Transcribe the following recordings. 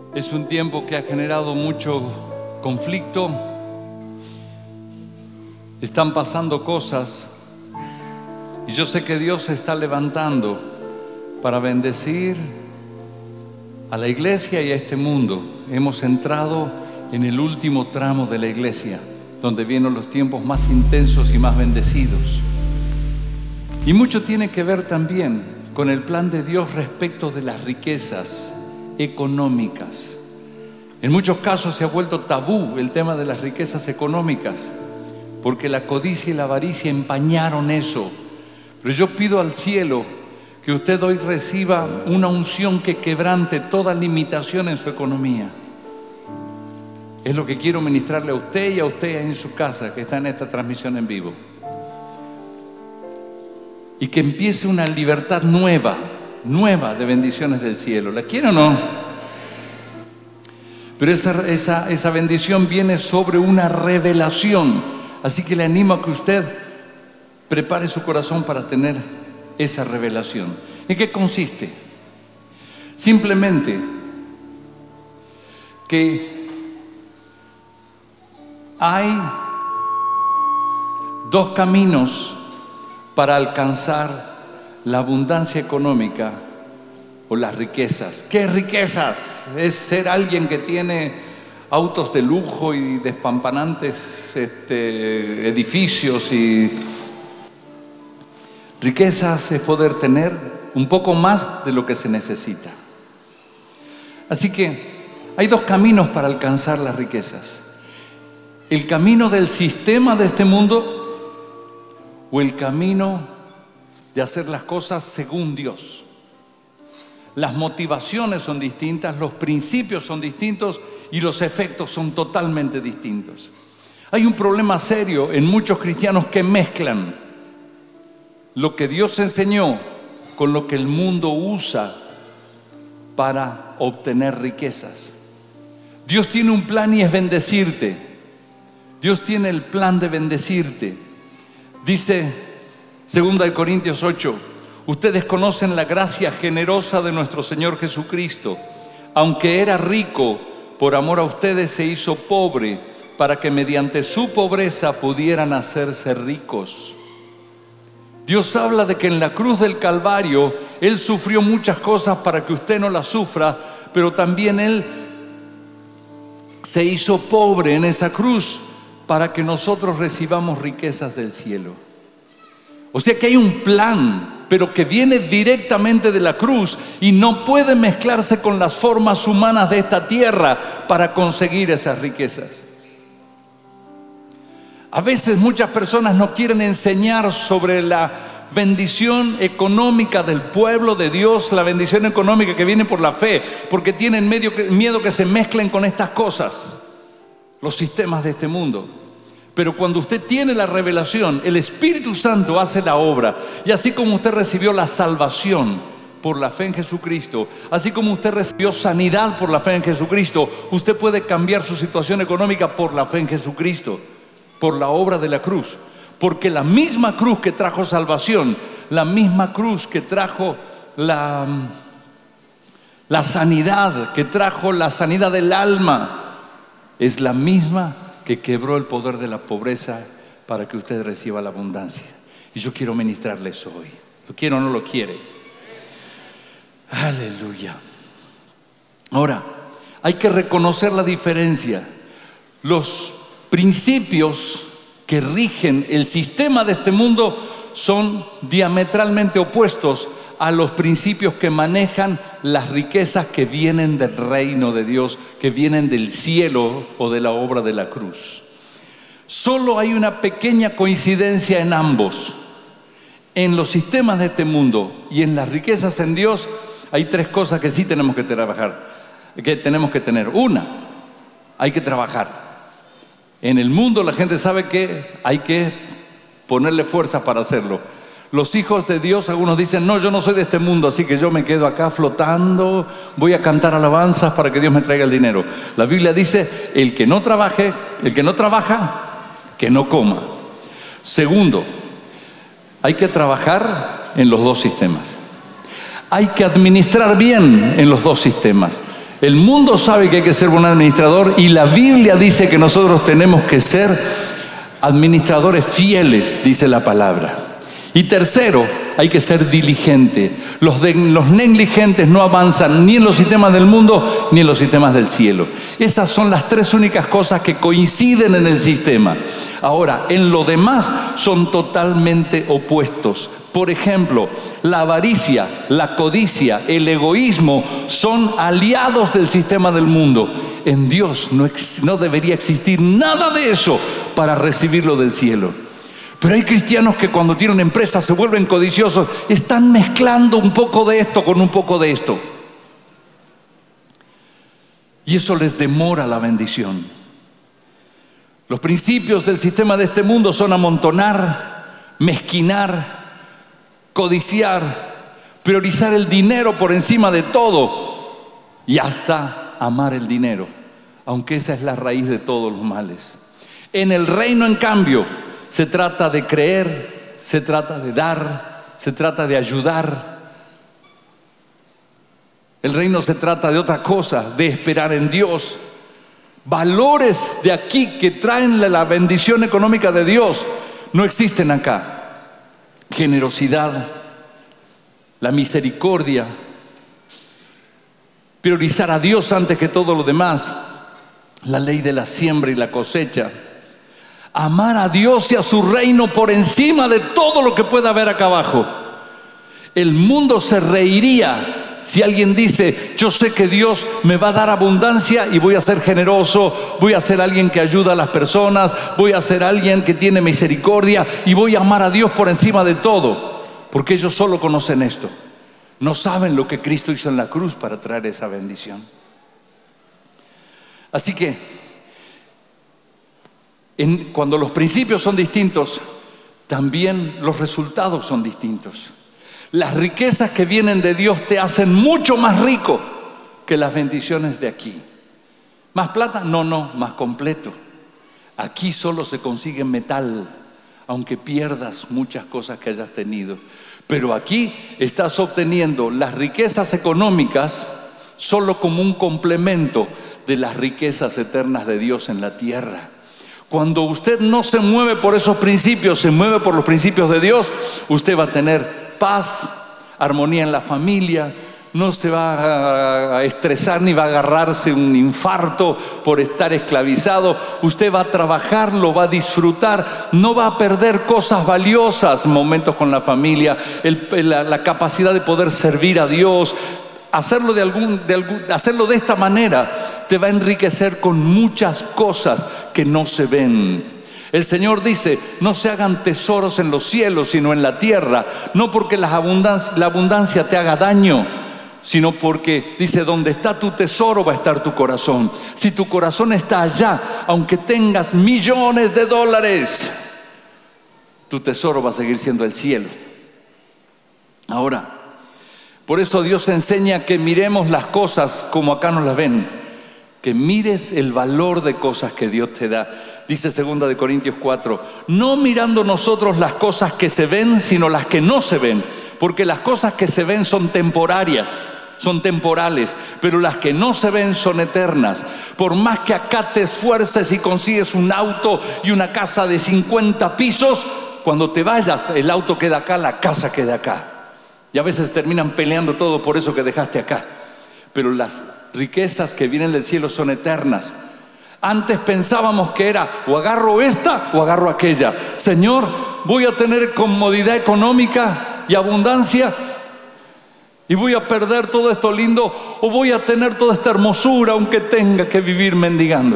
Es un tiempo que ha generado mucho conflicto. Están pasando cosas y yo sé que Dios se está levantando para bendecir a la iglesia y a este mundo. Hemos entrado en el último tramo de la iglesia, donde vienen los tiempos más intensos y más bendecidos. Y mucho tiene que ver también con el plan de Dios respecto de las riquezas económicas. En muchos casos se ha vuelto tabú el tema de las riquezas económicas, porque la codicia y la avaricia empañaron eso. Pero yo pido al cielo que usted hoy reciba una unción que quebrante toda limitación en su economía. Es lo que quiero ministrarle a usted y a usted en su casa que está en esta transmisión en vivo. Y que empiece una libertad nueva de bendiciones del cielo. ¿La quiere o no? Pero esa bendición viene sobre una revelación. Así que le animo a que usted prepare su corazón para tener esa revelación. ¿En qué consiste? Simplemente que hay dos caminos para alcanzar la abundancia económica o las riquezas. ¿Qué riquezas? Es ser alguien que tiene autos de lujo y despampanantes edificios. Y riquezas es poder tener un poco más de lo que se necesita. Así que hay dos caminos para alcanzar las riquezas: el camino del sistema de este mundo o el camino de hacer las cosas según Dios. Las motivaciones son distintas, los principios son distintos y los efectos son totalmente distintos. Hay un problema serio en muchos cristianos que mezclan lo que Dios enseñó con lo que el mundo usa para obtener riquezas. Dios tiene un plan y es bendecirte. Dios tiene el plan de bendecirte. Dice 2 Corintios 8: ustedes conocen la gracia generosa de nuestro Señor Jesucristo. Aunque era rico, por amor a ustedes se hizo pobre, para que mediante su pobreza pudieran hacerse ricos. Dios habla de que en la cruz del Calvario Él sufrió muchas cosas para que usted no las sufra, pero también Él se hizo pobre en esa cruz para que nosotros recibamos riquezas del cielo. O sea que hay un plan, pero que viene directamente de la cruz y no puede mezclarse con las formas humanas de esta tierra para conseguir esas riquezas. A veces muchas personas no quieren enseñar sobre la bendición económica del pueblo de Dios, la bendición económica que viene por la fe, porque tienen miedo que se mezclen con estas cosas, los sistemas de este mundo. Pero cuando usted tiene la revelación, el Espíritu Santo hace la obra. Y así como usted recibió la salvación por la fe en Jesucristo, así como usted recibió sanidad por la fe en Jesucristo, usted puede cambiar su situación económica por la fe en Jesucristo, por la obra de la cruz. Porque la misma cruz que trajo salvación, la misma cruz que trajo la sanidad, que trajo la sanidad del alma, es la misma que quebró el poder de la pobreza para que usted reciba la abundancia. Y yo quiero ministrarle eso hoy. ¿Lo quiere o no lo quiere? Aleluya. Ahora, hay que reconocer la diferencia. Los principios que rigen el sistema de este mundo son diametralmente opuestos a los principios que manejan las riquezas que vienen del reino de Dios, que vienen del cielo o de la obra de la cruz. Solo hay una pequeña coincidencia en ambos. En los sistemas de este mundo y en las riquezas en Dios hay tres cosas que sí tenemos que trabajar, que tenemos que tener. Una, hay que trabajar. En el mundo la gente sabe que hay que ponerle fuerza para hacerlo. Los hijos de Dios, algunos dicen: no, yo no soy de este mundo, así que yo me quedo acá flotando, voy a cantar alabanzas para que Dios me traiga el dinero. La Biblia dice: el que no trabaja, que no coma. Segundo, hay que trabajar en los dos sistemas. Hay que administrar bien en los dos sistemas. El mundo sabe que hay que ser buen administrador y la Biblia dice que nosotros tenemos que ser administradores fieles, dice la palabra. Y tercero, hay que ser diligente. Los negligentes no avanzan ni en los sistemas del mundo ni en los sistemas del cielo. Esas son las tres únicas cosas que coinciden en el sistema. Ahora, en lo demás son totalmente opuestos. Por ejemplo, la avaricia, la codicia, el egoísmo son aliados del sistema del mundo. En Dios no debería existir nada de eso para recibirlo del cielo. Pero hay cristianos que cuando tienen empresas se vuelven codiciosos, están mezclando un poco de esto con un poco de esto. Y eso les demora la bendición. Los principios del sistema de este mundo son amontonar, mezquinar, codiciar, priorizar el dinero por encima de todo y hasta amar el dinero, aunque esa es la raíz de todos los males. En el reino, en cambio, se trata de creer, se trata de dar, se trata de ayudar. El reino se trata de otra cosa, de esperar en Dios. Valores de aquí que traen la bendición económica de Dios no existen acá. Generosidad, la misericordia, priorizar a Dios antes que todo lo demás, la ley de la siembra y la cosecha, amar a Dios y a su reino por encima de todo lo que pueda haber acá abajo. El mundo se reiría si alguien dice: yo sé que Dios me va a dar abundancia y voy a ser generoso, voy a ser alguien que ayuda a las personas, voy a ser alguien que tiene misericordia y voy a amar a Dios por encima de todo, porque ellos solo conocen esto. No saben lo que Cristo hizo en la cruz para traer esa bendición. Así que cuando los principios son distintos, también los resultados son distintos. Las riquezas que vienen de Dios te hacen mucho más rico que las bendiciones de aquí. ¿Más plata? No, más completo. Aquí solo se consigue metal, aunque pierdas muchas cosas que hayas tenido. Pero aquí estás obteniendo las riquezas económicas solo como un complemento de las riquezas eternas de Dios en la tierra. Cuando usted no se mueve por esos principios, se mueve por los principios de Dios, usted va a tener paz, armonía en la familia, no se va a estresar ni va a agarrarse un infarto por estar esclavizado. Usted va a trabajar, lo va a disfrutar, no va a perder cosas valiosas, momentos con la familia, la capacidad de poder servir a Dios. Hacerlo de esta manera te va a enriquecer con muchas cosas que no se ven. El Señor dice: no se hagan tesoros en los cielos, sino en la tierra. No porque la abundancia te haga daño, sino porque dice: donde está tu tesoro va a estar tu corazón. Si tu corazón está allá, aunque tengas millones de dólares, tu tesoro va a seguir siendo el cielo. Ahora, por eso Dios enseña que miremos las cosas como acá nos las ven, que mires el valor de cosas que Dios te da. Dice 2 Corintios 4, no mirando nosotros las cosas que se ven, sino las que no se ven, porque las cosas que se ven son temporarias, son temporales, pero las que no se ven son eternas. Por más que acá te esfuerces y consigues un auto y una casa de 50 pisos, cuando te vayas el auto queda acá, la casa queda acá. Y a veces terminan peleando todo por eso que dejaste acá. Pero las riquezas que vienen del cielo son eternas. Antes pensábamos que era o agarro esta o agarro aquella. Señor, voy a tener comodidad económica y abundancia y voy a perder todo esto lindo, o voy a tener toda esta hermosura aunque tenga que vivir mendigando.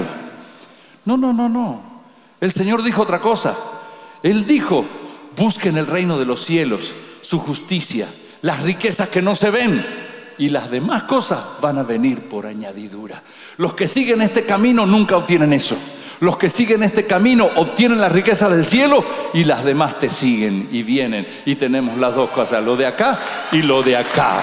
No. El Señor dijo otra cosa. Él dijo: busquen el reino de los cielos, su justicia, las riquezas que no se ven, y las demás cosas van a venir por añadidura. Los que siguen este camino nunca obtienen eso. Los que siguen este camino obtienen la riqueza del cielo y las demás te siguen y vienen. Y tenemos las dos cosas, lo de acá y lo de acá.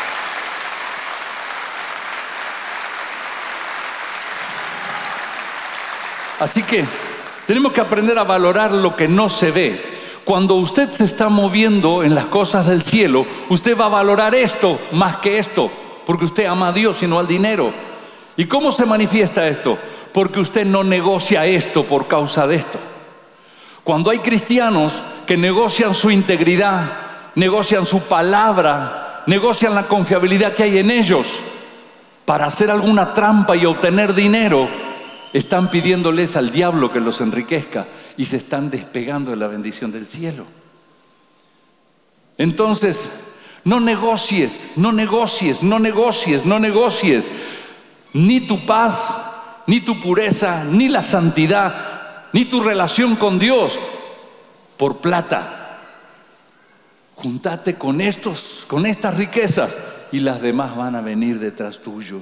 Así que tenemos que aprender a valorar lo que no se ve. Cuando usted se está moviendo en las cosas del cielo, usted va a valorar esto más que esto, porque usted ama a Dios y no al dinero. ¿Y cómo se manifiesta esto? Porque usted no negocia esto por causa de esto. Cuando hay cristianos que negocian su integridad, negocian su palabra, negocian la confiabilidad que hay en ellos para hacer alguna trampa y obtener dinero, están pidiéndoles al diablo que los enriquezca y se están despegando de la bendición del cielo. Entonces, no negocies, no negocies, no negocies, no negocies ni tu paz, ni tu pureza, ni la santidad, ni tu relación con Dios por plata. Júntate con estas riquezas y las demás van a venir detrás tuyo.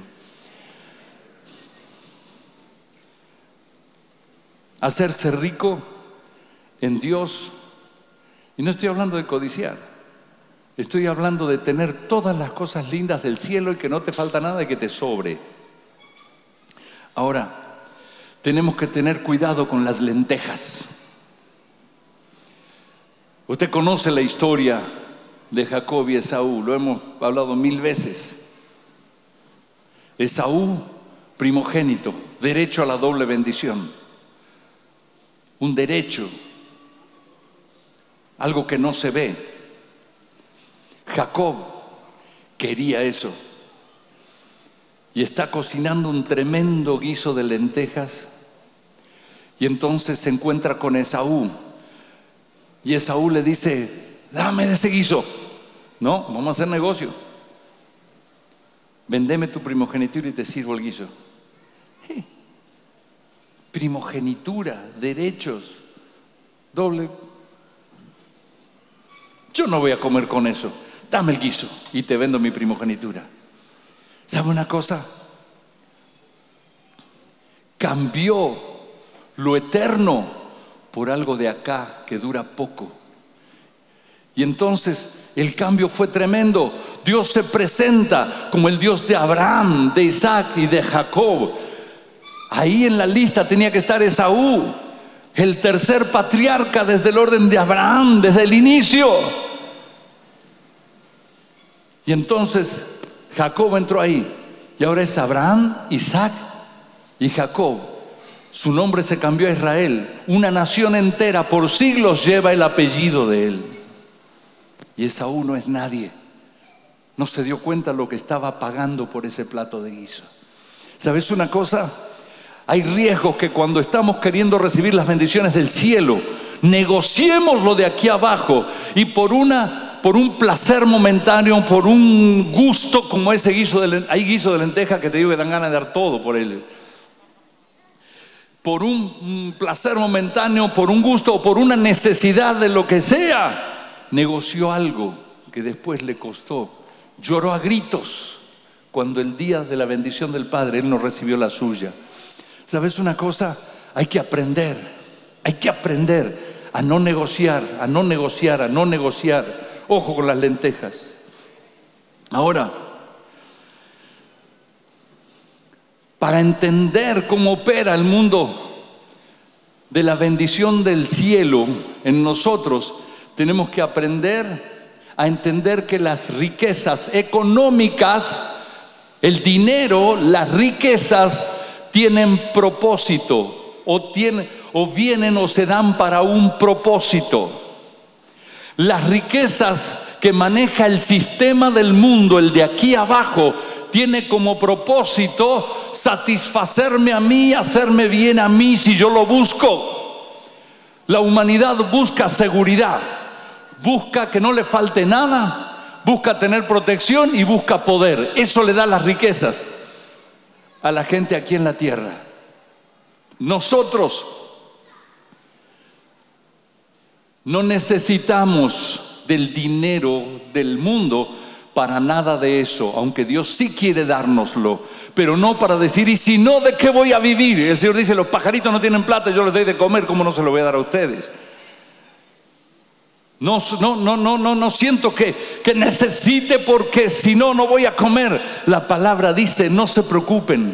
Hacerse rico en Dios, y no estoy hablando de codiciar, estoy hablando de tener todas las cosas lindas del cielo y que no te falta nada y que te sobre. Ahora, tenemos que tener cuidado con las lentejas. Usted conoce la historia de Jacob y Esaú, lo hemos hablado 1000 veces. Esaú, primogénito, derecho a la doble bendición. Un derecho, algo que no se ve. Jacob quería eso y está cocinando un tremendo guiso de lentejas, y entonces se encuentra con Esaú y Esaú le dice: dame de ese guiso. No, vamos a hacer negocio. Vendeme tu primogenitura y te sirvo el guiso. Primogenitura, derechos, doble. Yo no voy a comer con eso. Dame el guiso y te vendo mi primogenitura. ¿Sabe una cosa? Cambió lo eterno por algo de acá que dura poco. Y entonces el cambio fue tremendo. Dios se presenta como el Dios de Abraham, de Isaac y de Jacob. Ahí en la lista tenía que estar Esaú, el tercer patriarca desde el orden de Abraham, desde el inicio. Y entonces Jacob entró ahí, y ahora es Abraham, Isaac y Jacob. Su nombre se cambió a Israel. Una nación entera por siglos lleva el apellido de él. Y Esaú no es nadie. No se dio cuenta lo que estaba pagando por ese plato de guiso. ¿Sabes una cosa? Hay riesgos que cuando estamos queriendo recibir las bendiciones del cielo, negociemos lo de aquí abajo y por un placer momentáneo, por un gusto como ese guiso hay guiso de lenteja que te digo que dan ganas de dar todo por él. Por un placer momentáneo, por un gusto o por una necesidad de lo que sea, negoció algo que después le costó. Lloró a gritos cuando el día de la bendición del Padre él no recibió la suya. ¿Sabes una cosa? Hay que aprender a no negociar, a no negociar, a no negociar. Ojo con las lentejas. Ahora, para entender cómo opera el mundo de la bendición del cielo en nosotros, tenemos que aprender a entender que las riquezas económicas, el dinero, las riquezas tienen propósito o vienen o se dan para un propósito. Las riquezas que maneja el sistema del mundo, el de aquí abajo, tiene como propósito satisfacerme a mí, hacerme bien a mí si yo lo busco. La humanidad busca seguridad, busca que no le falte nada, busca tener protección y busca poder. Eso le da las riquezas a la gente aquí en la tierra. Nosotros no necesitamos del dinero del mundo para nada de eso, aunque Dios sí quiere dárnoslo, pero no para decir, y si no, ¿de qué voy a vivir? El Señor dice, los pajaritos no tienen plata, yo les doy de comer, ¿cómo no se lo voy a dar a ustedes? No siento que necesite, porque si no, no voy a comer. La palabra dice, no se preocupen,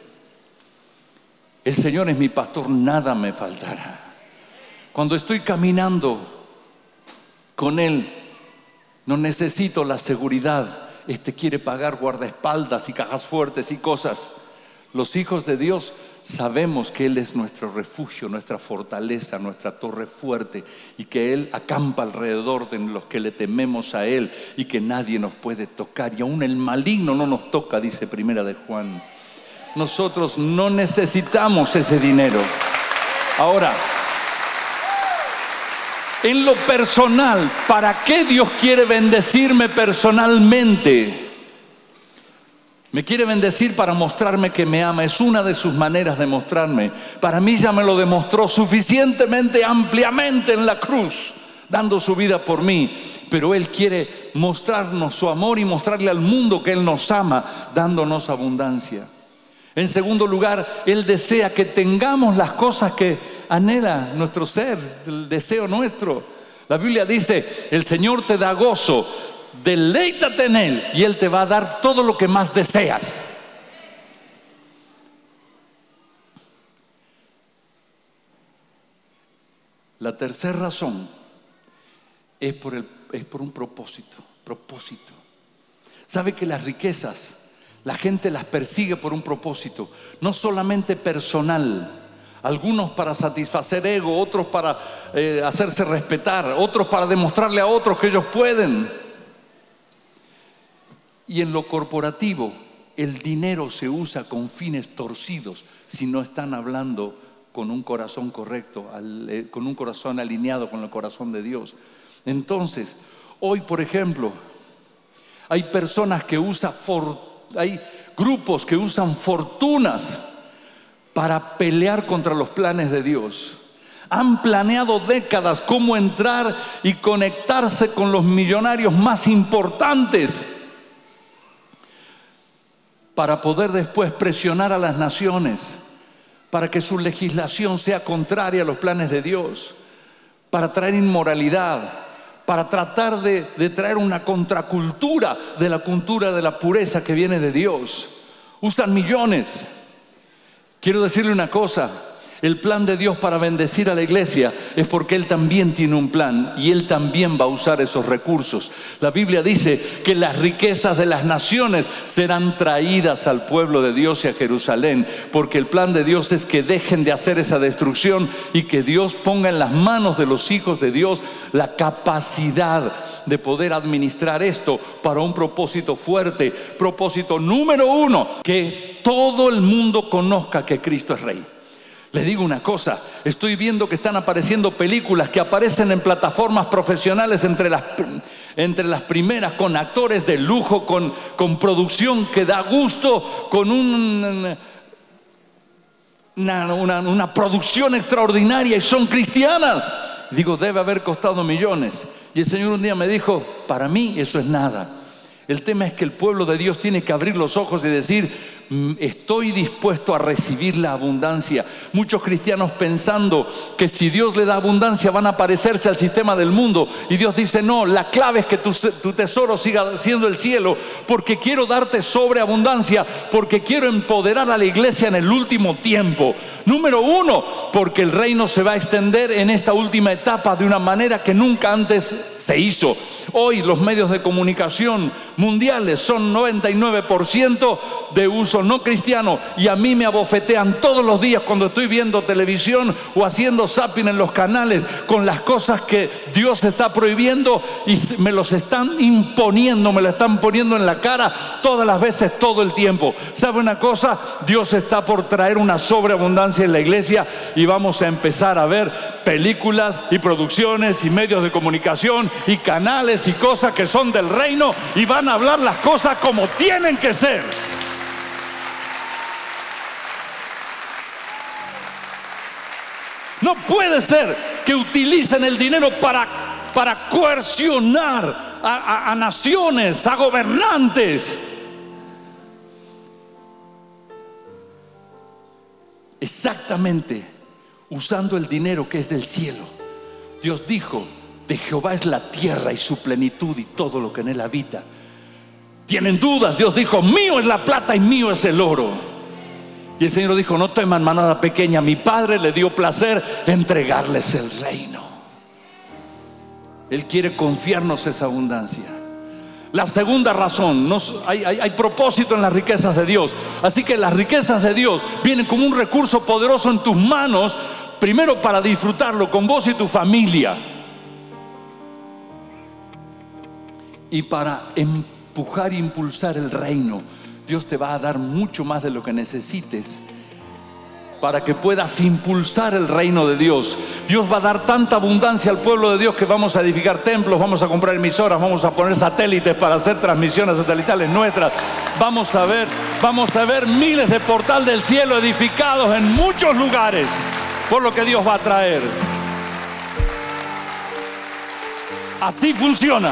el Señor es mi pastor, nada me faltará. Cuando estoy caminando con Él, no necesito la seguridad. Quiere pagar guardaespaldas y cajas fuertes y cosas. Los hijos de Dios sabemos que Él es nuestro refugio, nuestra fortaleza, nuestra torre fuerte, y que Él acampa alrededor de los que le tememos a Él y que nadie nos puede tocar. Y aún el maligno no nos toca, dice Primera de Juan. Nosotros no necesitamos ese dinero. Ahora, en lo personal, ¿para qué Dios quiere bendecirme personalmente? Me quiere bendecir para mostrarme que me ama. Es una de sus maneras de mostrarme. Para mí ya me lo demostró suficientemente ampliamente en la cruz, dando su vida por mí. Pero Él quiere mostrarnos su amor y mostrarle al mundo que Él nos ama, dándonos abundancia. En segundo lugar, Él desea que tengamos las cosas que anhela nuestro ser, el deseo nuestro. La Biblia dice, el Señor te da gozo, deleítate en Él y Él te va a dar todo lo que más deseas. La tercera razón es por un propósito. ¿Sabe que las riquezas, la gente las persigue por un propósito? No solamente personal. Algunos para satisfacer ego, otros para hacerse respetar, otros para demostrarle a otros que ellos pueden. Y en lo corporativo, el dinero se usa con fines torcidos si no están hablando con un corazón correcto, con un corazón alineado con el corazón de Dios. Entonces, hoy, por ejemplo, hay personas que hay grupos que usan fortunas para pelear contra los planes de Dios. Han planeado décadas cómo entrar y conectarse con los millonarios más importantes para poder después presionar a las naciones para que su legislación sea contraria a los planes de Dios, para traer inmoralidad, para tratar de traer una contracultura de la cultura de la pureza que viene de Dios. Usan millones. Quiero decirle una cosa, el plan de Dios para bendecir a la iglesia es porque Él también tiene un plan y Él también va a usar esos recursos. La Biblia dice que las riquezas de las naciones serán traídas al pueblo de Dios y a Jerusalén, porque el plan de Dios es que dejen de hacer esa destrucción y que Dios ponga en las manos de los hijos de Dios la capacidad de poder administrar esto para un propósito fuerte. Propósito número 1, que todo el mundo conozca que Cristo es Rey. Les digo una cosa, estoy viendo que están apareciendo películas que aparecen en plataformas profesionales entre las primeras, con actores de lujo, con producción que da gusto, con una producción extraordinaria, y son cristianas. Digo, debe haber costado millones. Y el Señor un día me dijo, para mí eso es nada. El tema es que el pueblo de Dios tiene que abrir los ojos y decir, estoy dispuesto a recibir la abundancia. Muchos cristianos pensando que si Dios le da abundancia van a parecerse al sistema del mundo, y Dios dice no, la clave es que tu tesoro siga siendo el cielo, porque quiero darte sobreabundancia, porque quiero empoderar a la iglesia en el último tiempo. Número 1, porque el reino se va a extender en esta última etapa de una manera que nunca antes se hizo. Hoy los medios de comunicación mundiales son 99% de uso no cristiano, y a mí me abofetean todos los días cuando estoy viendo televisión o haciendo zapping en los canales con las cosas que Dios está prohibiendo, y me los están imponiendo, me lo están poniendo en la cara todas las veces, todo el tiempo. ¿Sabe una cosa? Dios está por traer una sobreabundancia en la iglesia, y vamos a empezar a ver películas y producciones y medios de comunicación y canales y cosas que son del reino, y van a hablar las cosas como tienen que ser. No puede ser que utilicen el dinero para coercionar a naciones, a gobernantes. Exactamente, usando el dinero que es del cielo. Dios dijo, de Jehová es la tierra y su plenitud y todo lo que en él habita. ¿Tienen dudas? Dios dijo, mío es la plata y mío es el oro. Y el Señor dijo, no teman, manada pequeña, mi Padre le dio placer entregarles el reino. Él quiere confiarnos esa abundancia. La segunda razón, hay propósito en las riquezas de Dios. Así que las riquezas de Dios vienen como un recurso poderoso en tus manos, primero para disfrutarlo con vos y tu familia, y para empujar e impulsar el reino. Dios te va a dar mucho más de lo que necesites para que puedas impulsar el reino de Dios. Dios va a dar tanta abundancia al pueblo de Dios que vamos a edificar templos, vamos a comprar emisoras, vamos a poner satélites para hacer transmisiones satelitales nuestras. Vamos a ver miles de portal del cielo edificados en muchos lugares por lo que Dios va a traer. Así funciona.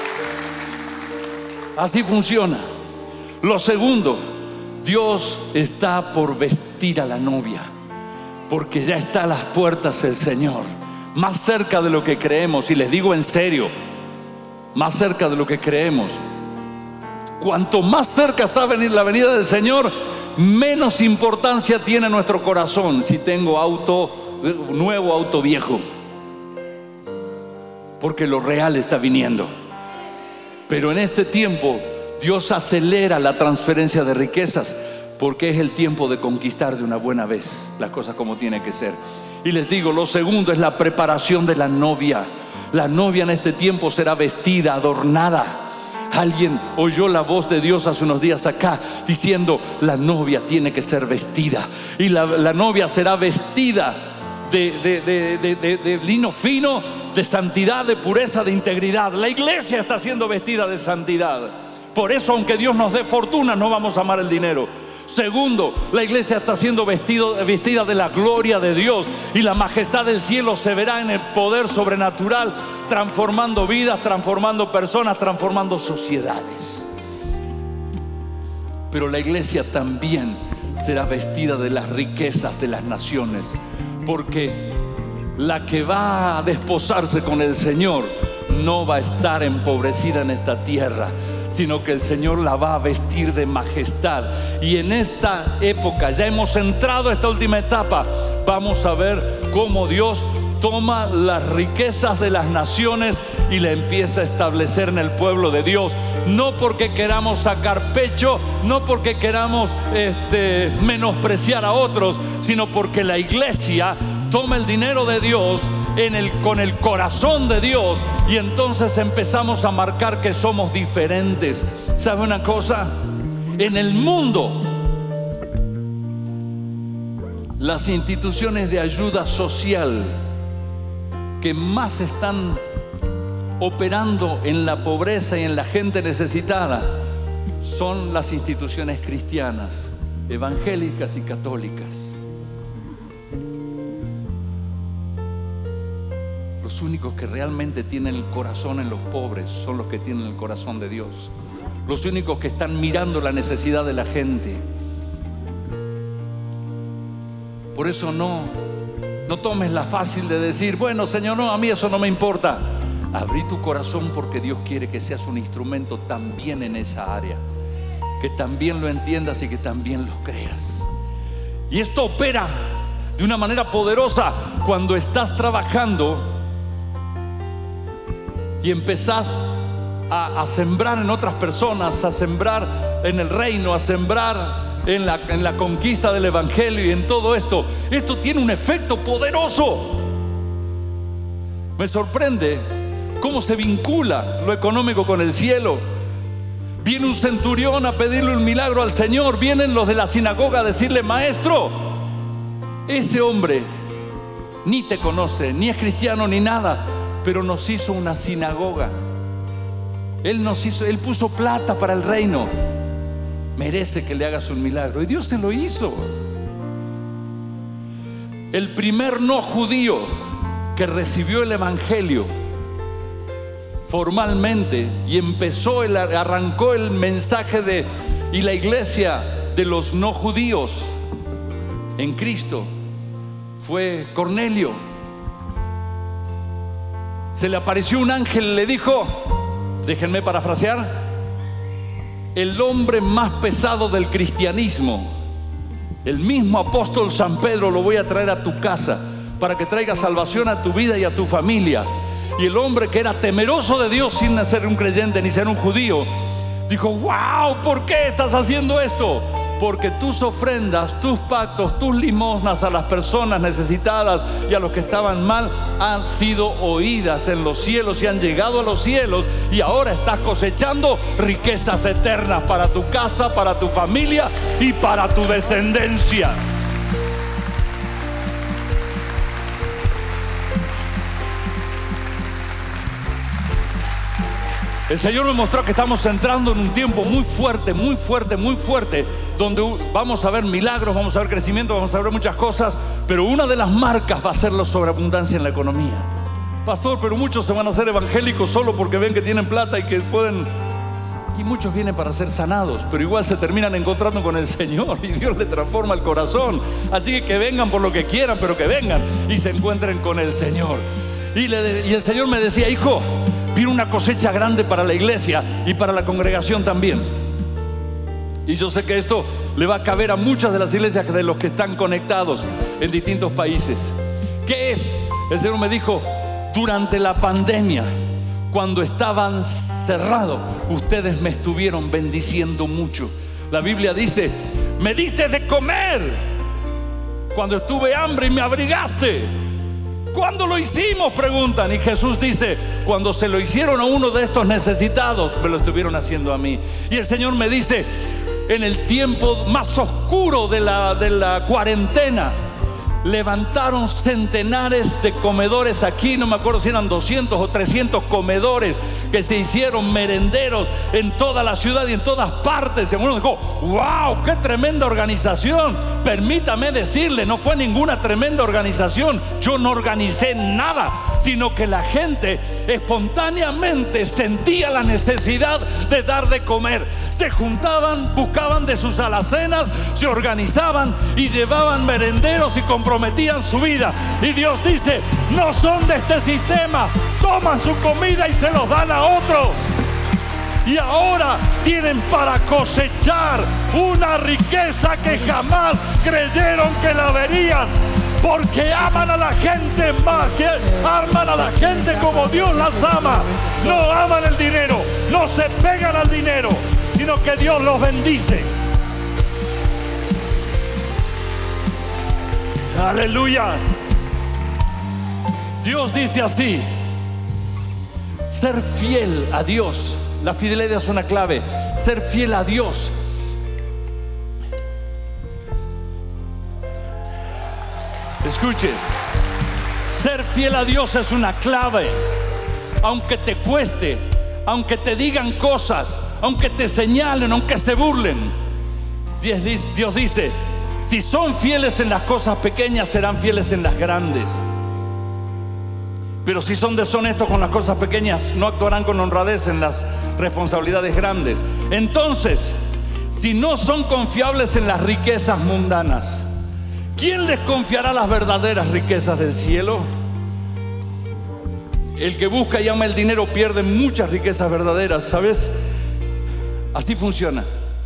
Así funciona. Lo segundo, Dios está por vestir a la novia, porque ya está a las puertas el Señor, más cerca de lo que creemos. Y les digo en serio, más cerca de lo que creemos. Cuanto más cerca está la venida del Señor, menos importancia tiene nuestro corazón si tengo auto nuevo, auto viejo, porque lo real está viniendo. Pero en este tiempo Dios acelera la transferencia de riquezas, porque es el tiempo de conquistar de una buena vez las cosas como tiene que ser. Y les digo, lo segundo es la preparación de la novia. La novia en este tiempo será vestida, adornada. Alguien oyó la voz de Dios hace unos días acá diciendo: la novia tiene que ser vestida. Y la novia será vestida de lino fino, de santidad, de pureza, de integridad. La iglesia está siendo vestida de santidad. Por eso, aunque Dios nos dé fortuna, no vamos a amar el dinero. Segundo, la iglesia está siendo vestida de la gloria de Dios, y la majestad del cielo se verá en el poder sobrenatural, transformando vidas, transformando personas, transformando sociedades. Pero la iglesia también será vestida de las riquezas de las naciones, porque la que va a desposarse con el Señor no va a estar empobrecida en esta tierra, sino que el Señor la va a vestir de majestad. Y en esta época, ya hemos entrado a esta última etapa, vamos a ver cómo Dios toma las riquezas de las naciones y la empieza a establecer en el pueblo de Dios. No porque queramos sacar pecho, no porque queramos menospreciar a otros, sino porque la iglesia toma el dinero de Dios con el corazón de Dios, y entonces empezamos a marcar que somos diferentes. ¿Sabe una cosa? En el mundo, las instituciones de ayuda social que más están operando en la pobreza y en la gente necesitada son las instituciones cristianas, evangélicas y católicas. Los únicos que realmente tienen el corazón en los pobres son los que tienen el corazón de Dios. Los únicos que están mirando la necesidad de la gente. Por eso no tomes la fácil de decir: bueno, Señor, no, a mí eso no me importa. Abrí tu corazón, porque Dios quiere que seas un instrumento también en esa área, que también lo entiendas y que también lo creas. Y esto opera de una manera poderosa cuando estás trabajando y empezás a sembrar en otras personas, a sembrar en el reino, a sembrar en la conquista del evangelio y en todo esto. Esto tiene un efecto poderoso. Me sorprende cómo se vincula lo económico con el cielo. Viene un centurión a pedirle un milagro al Señor. Vienen los de la sinagoga a decirle: maestro, ese hombre ni te conoce, ni es cristiano ni nada, pero nos hizo una sinagoga. Él puso plata para el reino. Merece que le hagas un milagro. Y Dios se lo hizo. El primer no judío que recibió el evangelio formalmente y arrancó el mensaje y la iglesia de los no judíos en Cristo fue Cornelio. Se le apareció un ángel, le dijo, déjenme parafrasear: el hombre más pesado del cristianismo, el mismo apóstol San Pedro, lo voy a traer a tu casa para que traiga salvación a tu vida y a tu familia. Y el hombre, que era temeroso de Dios sin ser un creyente ni ser un judío, dijo: wow, ¿por qué estás haciendo esto? Porque tus ofrendas, tus pactos, tus limosnas a las personas necesitadas y a los que estaban mal han sido oídas en los cielos y han llegado a los cielos, y ahora estás cosechando riquezas eternas para tu casa, para tu familia y para tu descendencia. El Señor me mostró que estamos entrando en un tiempo muy fuerte, muy fuerte, muy fuerte, donde vamos a ver milagros, vamos a ver crecimiento, vamos a ver muchas cosas, pero una de las marcas va a ser la sobreabundancia en la economía. Pastor, pero muchos se van a hacer evangélicos solo porque ven que tienen plata y que pueden... Y muchos vienen para ser sanados, pero igual se terminan encontrando con el Señor y Dios le transforma el corazón. Así que vengan por lo que quieran, pero que vengan y se encuentren con el Señor. Y el Señor me decía: hijo, viene una cosecha grande para la iglesia y para la congregación también. Y yo sé que esto le va a caber a muchas de las iglesias de los que están conectados en distintos países. ¿Qué es? El Señor me dijo: durante la pandemia, cuando estaban cerrados, ustedes me estuvieron bendiciendo mucho. La Biblia dice: me diste de comer cuando estuve hambre y me abrigaste. ¿Cuándo lo hicimos?, preguntan. Y Jesús dice: cuando se lo hicieron a uno de estos necesitados, me lo estuvieron haciendo a mí. Y el Señor me dice: en el tiempo más oscuro de la cuarentena, levantaron centenares de comedores aquí, no me acuerdo si eran 200 o 300 comedores que se hicieron merenderos en toda la ciudad y en todas partes. Y uno dijo: wow, qué tremenda organización. Permítame decirle, no fue ninguna tremenda organización, yo no organicé nada, sino que la gente espontáneamente sentía la necesidad de dar de comer. Se juntaban, buscaban de sus alacenas, se organizaban y llevaban merenderos y comprometían su vida. Y Dios dice: no son de este sistema, toman su comida y se los dan a otros. Y ahora tienen para cosechar una riqueza que jamás creyeron que la verían, porque aman a la gente más, que aman a la gente como Dios las ama. No aman el dinero, no se pegan al dinero, sino que Dios los bendice. Aleluya. Dios dice así: ser fiel a Dios. La fidelidad es una clave. Ser fiel a Dios. Escuche, ser fiel a Dios es una clave. Aunque te cueste, aunque te digan cosas, aunque te señalen, aunque se burlen, Dios dice: si son fieles en las cosas pequeñas, serán fieles en las grandes. Pero si son deshonestos con las cosas pequeñas, no actuarán con honradez en las responsabilidades grandes. Entonces, si no son confiables en las riquezas mundanas, ¿quién les confiará las verdaderas riquezas del cielo? El que busca y ama el dinero pierde muchas riquezas verdaderas, ¿sabes? Así funciona.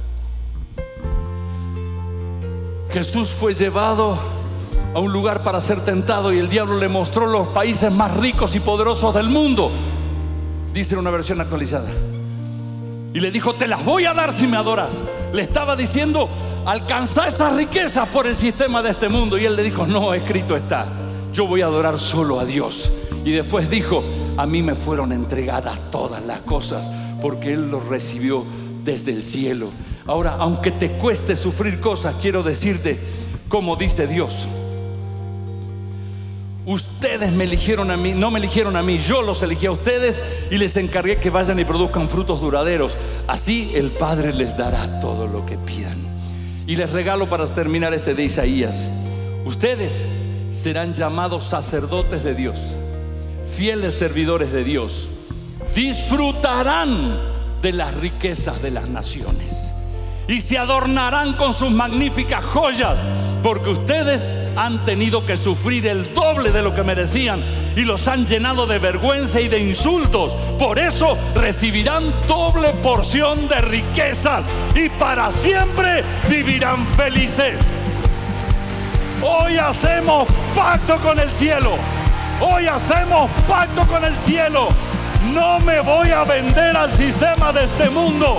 Jesús fue llevado a un lugar para ser tentado y el diablo le mostró los países más ricos y poderosos del mundo, dice en una versión actualizada, y le dijo: te las voy a dar si me adoras. Le estaba diciendo: alcanza esas riquezas por el sistema de este mundo. Y él le dijo: no, escrito está, yo voy a adorar solo a Dios. Y después dijo: a mí me fueron entregadas todas las cosas, porque Él los recibió desde el cielo. Ahora, aunque te cueste sufrir cosas, quiero decirte, como dice Dios: ustedes me eligieron a mí, no me eligieron a mí, yo los elegí a ustedes y les encargué que vayan y produzcan frutos duraderos. Así el Padre les dará todo lo que pidan. Y les regalo, para terminar este de Isaías: ustedes serán llamados sacerdotes de Dios, fieles servidores de Dios. Disfrutarán de las riquezas de las naciones y se adornarán con sus magníficas joyas, porque ustedes han tenido que sufrir el doble de lo que merecían y los han llenado de vergüenza y de insultos. Por eso recibirán doble porción de riquezas y para siempre vivirán felices. Hoy hacemos pacto con el cielo. Hoy hacemos pacto con el cielo. No me voy a vender al sistema de este mundo.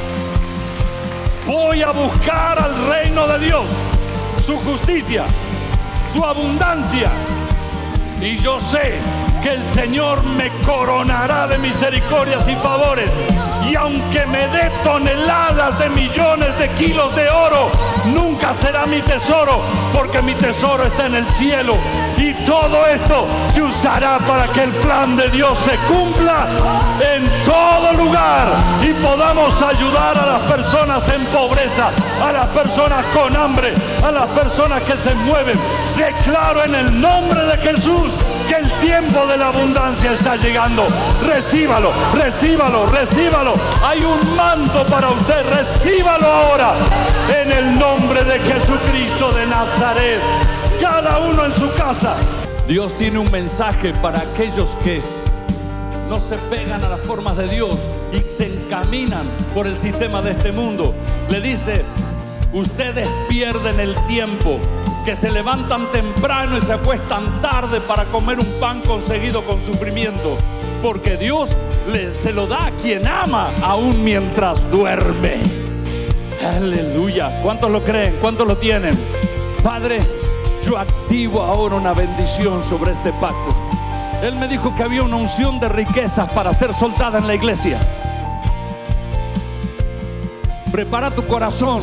Voy a buscar al reino de Dios, su justicia, su abundancia. Y yo sé que el Señor me coronará de misericordias y favores. Y aunque me dé toneladas de millones de kilos de oro, nunca será mi tesoro, porque mi tesoro está en el cielo. Y todo esto se usará para que el plan de Dios se cumpla en todo lugar y podamos ayudar a las personas en pobreza, a las personas con hambre, a las personas que se mueven. Declaro en el nombre de Jesús que el tiempo de la abundancia está llegando. Recíbalo, recíbalo, recíbalo. Hay un manto para usted, recíbalo ahora en el nombre de Jesucristo de Nazaret. Cada uno en su casa. Dios tiene un mensaje para aquellos que no se pegan a las formas de Dios y se encaminan por el sistema de este mundo. Le dice: ustedes pierden el tiempo, que se levantan temprano y se acuestan tarde para comer un pan conseguido con sufrimiento, porque Dios se lo da a quien ama aún mientras duerme. Aleluya. ¿Cuántos lo creen? ¿Cuántos lo tienen? Padre, yo activo ahora una bendición sobre este pacto. Él me dijo que había una unción de riquezas para ser soltada en la iglesia. Prepara tu corazón.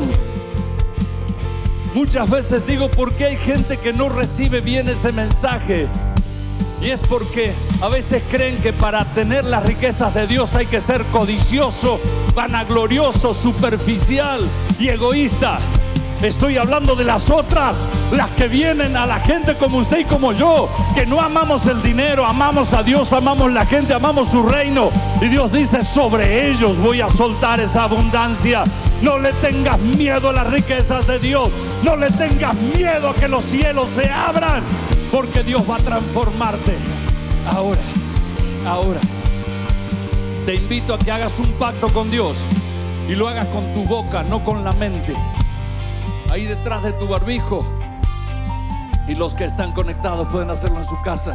Muchas veces digo, ¿por qué hay gente que no recibe bien ese mensaje? Y es porque a veces creen que para tener las riquezas de Dios hay que ser codicioso, vanaglorioso, superficial y egoísta. Estoy hablando de las otras, las que vienen a la gente como usted y como yo, que no amamos el dinero, amamos a Dios, amamos la gente, amamos su reino. Y Dios dice: sobre ellos voy a soltar esa abundancia. No le tengas miedo a las riquezas de Dios. No le tengas miedo a que los cielos se abran, porque Dios va a transformarte. Ahora, te invito a que hagas un pacto con Dios y lo hagas con tu boca, no con la mente. Ahí detrás de tu barbijo, y los que están conectados pueden hacerlo en su casa.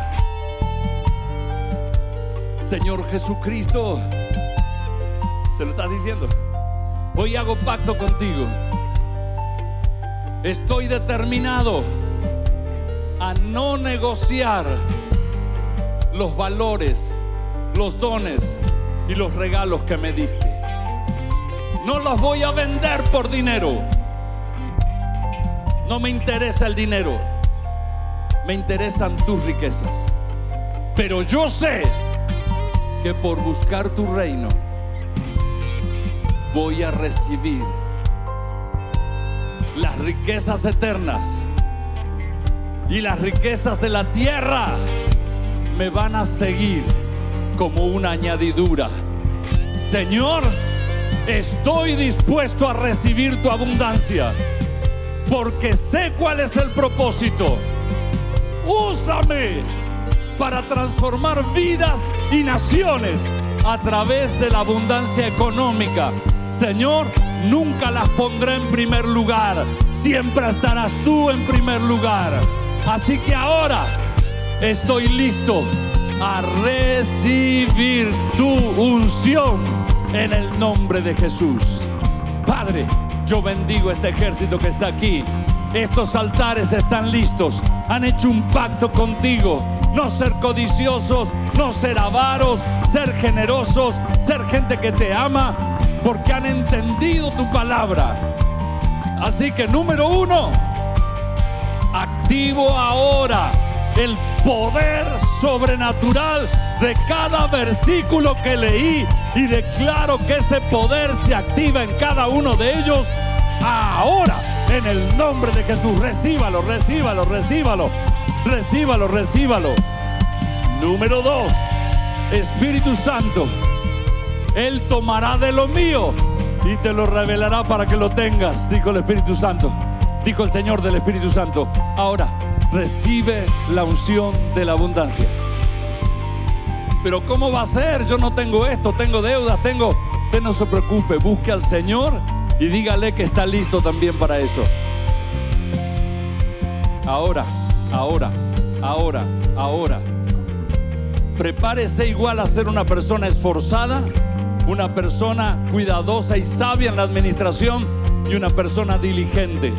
Señor Jesucristo, se lo estás diciendo: hoy hago pacto contigo. Estoy determinado a no negociar los valores, los dones y los regalos que me diste. No los voy a vender por dinero. No me interesa el dinero, me interesan tus riquezas. Pero yo sé que por buscar tu reino voy a recibir las riquezas eternas, y las riquezas de la tierra me van a seguir como una añadidura. Señor, estoy dispuesto a recibir tu abundancia, porque sé cuál es el propósito. Úsame para transformar vidas y naciones a través de la abundancia económica. Señor, nunca las pondré en primer lugar. Siempre estarás tú en primer lugar. Así que ahora estoy listo a recibir tu unción en el nombre de Jesús. Padre, yo bendigo este ejército que está aquí. Estos altares están listos. Han hecho un pacto contigo. No ser codiciosos, no ser avaros, ser generosos, ser gente que te ama, porque han entendido tu palabra. Así que número 1, activo ahora el poder sobrenatural de cada versículo que leí, y declaro que ese poder se activa en cada uno de ellos ahora, en el nombre de Jesús. Recíbalo, recíbalo, recíbalo, recíbalo, recíbalo. Número 2, Espíritu Santo, Él tomará de lo mío y te lo revelará para que lo tengas, dijo el Espíritu Santo, dijo el Señor del Espíritu Santo. Ahora recibe la unción de la abundancia. Pero ¿cómo va a ser? Yo no tengo esto, tengo deudas, Usted no se preocupe, busque al Señor y dígale que está listo también para eso. Ahora, Prepárese igual a ser una persona esforzada, una persona cuidadosa y sabia en la administración y una persona diligente.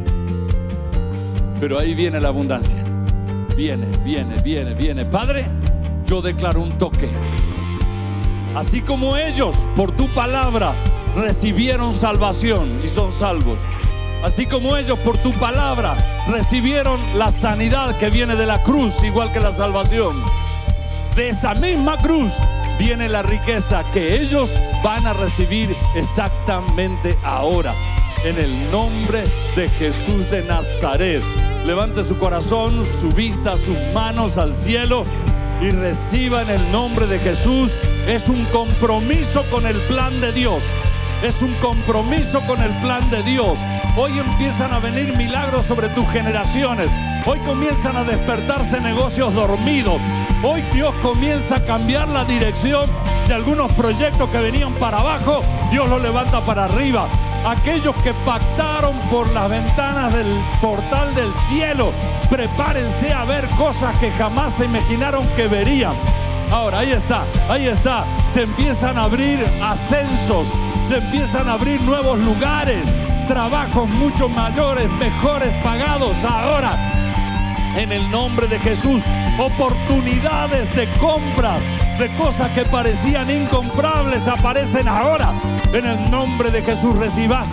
Pero ahí viene la abundancia. Viene. Padre, yo declaro un toque. Así como ellos, por tu palabra, recibieron salvación y son salvos. Así como ellos, por tu palabra, recibieron la sanidad que viene de la cruz, igual que la salvación. De esa misma cruz viene la riqueza que ellos van a recibir exactamente ahora. En el nombre de Jesús de Nazaret. Levante su corazón, su vista, sus manos al cielo y reciba en el nombre de Jesús. Es un compromiso con el plan de Dios. Es un compromiso con el plan de Dios. Hoy empiezan a venir milagros sobre tus generaciones. Hoy comienzan a despertarse negocios dormidos. Hoy Dios comienza a cambiar la dirección de algunos proyectos que venían para abajo. Dios los levanta para arriba. Aquellos que pactaron por las ventanas del portal del cielo, prepárense a ver cosas que jamás se imaginaron que verían. Ahora, ahí está. Se empiezan a abrir ascensos, se empiezan a abrir nuevos lugares, trabajos mucho mayores, mejores pagados. Ahora, en el nombre de Jesús, oportunidades de compras de cosas que parecían incomprables aparecen ahora. En el nombre de Jesús, reciba.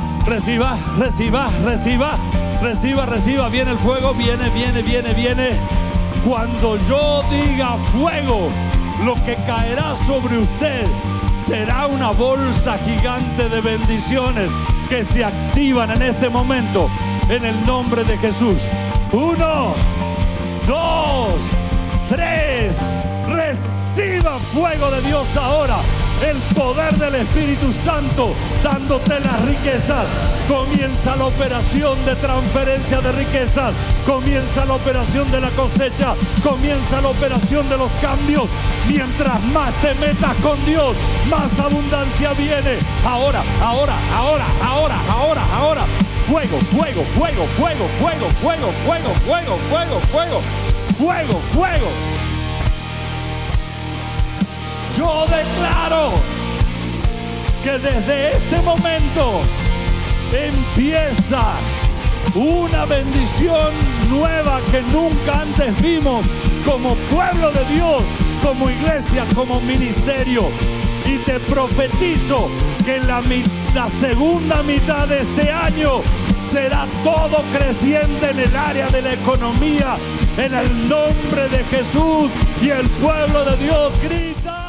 Viene el fuego, viene. Cuando yo diga fuego, lo que caerá sobre usted será una bolsa gigante de bendiciones que se activan en este momento. En el nombre de Jesús. 1, 2, 3. Reciba fuego de Dios ahora. El poder del Espíritu Santo dándote las riquezas. Comienza la operación de transferencia de riquezas. Comienza la operación de la cosecha. Comienza la operación de los cambios. Mientras más te metas con Dios, más abundancia viene. Ahora. Fuego. Yo declaro que desde este momento empieza una bendición nueva que nunca antes vimos como pueblo de Dios, como iglesia, como ministerio. Y te profetizo que la segunda mitad de este año será todo creciente en el área de la economía, en el nombre de Jesús. Y el pueblo de Dios grita.